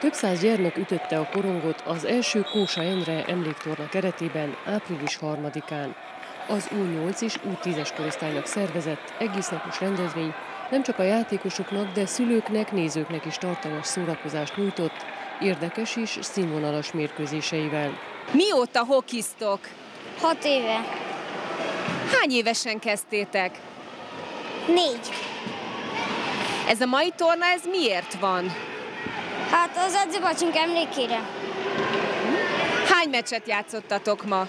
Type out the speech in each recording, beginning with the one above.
Több száz gyermek ütötte a korongot az első Kósa Endre emléktorna keretében április 3-án. Az U8 és U10-es korosztálynak szervezett egésznapos rendezvény nem csak a játékosoknak, de szülőknek, nézőknek is tartalmas szórakozást nyújtott, érdekes és színvonalas mérkőzéseivel. Mióta hokiztok? 6 éve. Hány évesen kezdtétek? 4. Ez a mai torna, ez miért van? Hát az edzőbácsink emlékére. Hány meccset játszottatok ma?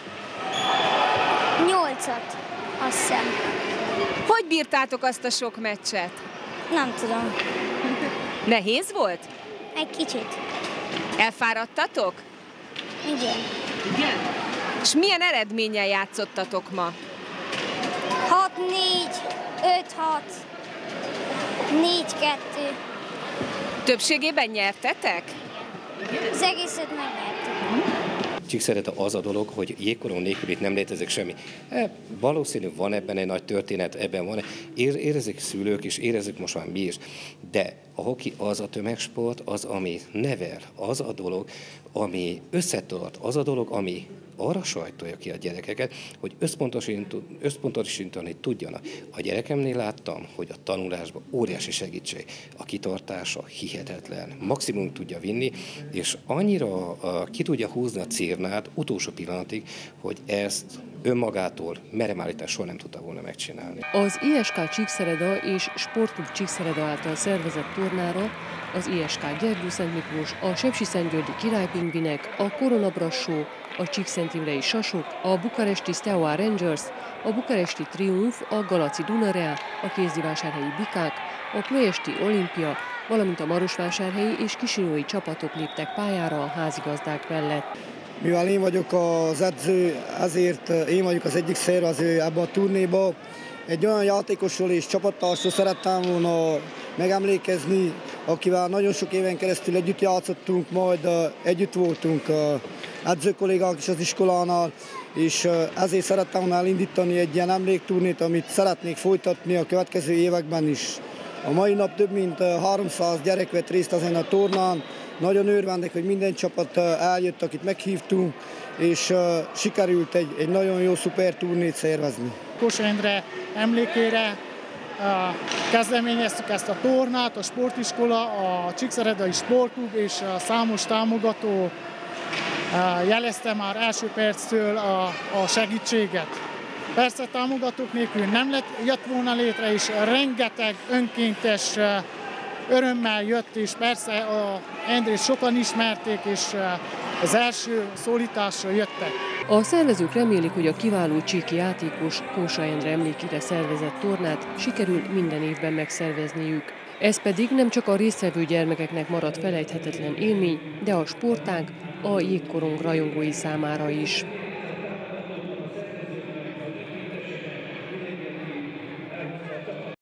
8-at, azt hiszem. Hogy bírtátok azt a sok meccset? Nem tudom. Nehéz volt? Egy kicsit. Elfáradtatok? Igen. Igen. És milyen eredménnyel játszottatok ma? 6-4, 5-6, 4-2. Többségében nyertetek? Az egészet megnyertük. Csíkszereda az a dolog, hogy jégkorong nélkül itt nem létezik semmi. Valószínű van ebben egy nagy történet, ebben van. Érezik szülők is, érezzük most már mi is. De a hoki az a tömegsport, az, ami nevel, az a dolog, ami összetart, az a dolog, ami arra sajtolja ki a gyerekeket, hogy összpontosítani tudjanak. A gyerekemnél láttam, hogy a tanulásban óriási segítség, a kitartása hihetetlen, maximum tudja vinni, és annyira ki tudja húzni a cérnát utolsó pillanatig, hogy ezt önmagától meremállítás soha nem tudta volna megcsinálni. Az ISK Csíkszereda és Sportklub Csíkszereda által szervezett tornára az ISK Gyergyószent Miklós, a Sepsiszentgyörgyi Királypingvinek, a Korona Brassó, a Csíkszentimrei Sasok, a bukaresti Steaua Rangers, a bukaresti Triumf, a Galaci Dunareal, a kézdivásárhelyi Bikák, a ploiesti Olimpia, valamint a marosvásárhelyi és kisinyói csapatok léptek pályára a házigazdák mellett. Mivel én vagyok az edző, ezért én vagyok az egyik szervező ebben a turnéban. Egy olyan játékosról és csapattársról szerettem volna megemlékezni, akivel nagyon sok éven keresztül együtt játszottunk, majd együtt voltunk edzőkollégák is az iskolánál, és ezért szerettem volna elindítani egy ilyen emlékturnét, amit szeretnék folytatni a következő években is. A mai nap több mint 300 gyerek vett részt ezen a tornán. Nagyon örvendek, hogy minden csapat eljött, akit meghívtunk, és sikerült egy nagyon jó szuper turnét szervezni. Kósa Endre emlékére kezdeményeztük ezt a tornát, a sportiskola, a Csíkszeredai Sportklub és a számos támogató jelezte már első perctől a segítséget. Persze támogatók nélkül nem jött volna létre, és rengeteg önkéntes örömmel jött, és persze a Endrét sokan ismerték, és az első szólításra jöttek. A szervezők remélik, hogy a kiváló csíki játékos Kósa Endre emlékére szervezett tornát sikerül minden évben megszervezniük. Ez pedig nem csak a résztvevő gyermekeknek marad felejthetetlen élmény, de a sportág a jégkorong rajongói számára is.